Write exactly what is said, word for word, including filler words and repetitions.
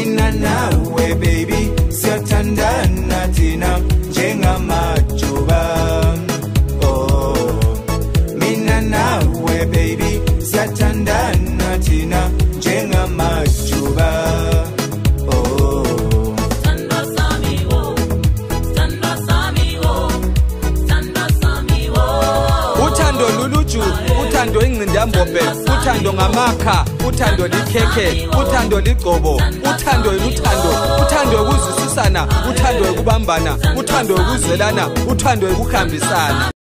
mina nawe baby siyathandana thina njengamajuba. Oh, mina nawe baby siyathandana thina njengamajuba. Uthando ingcindambombe, uthando ngamakha, uthando likhekhe, uthando ligcobo, uthando luthando, uthando ukuzwisisana, uthando ukubambana, uthando ukuzwelana, uthando ukuhambisana.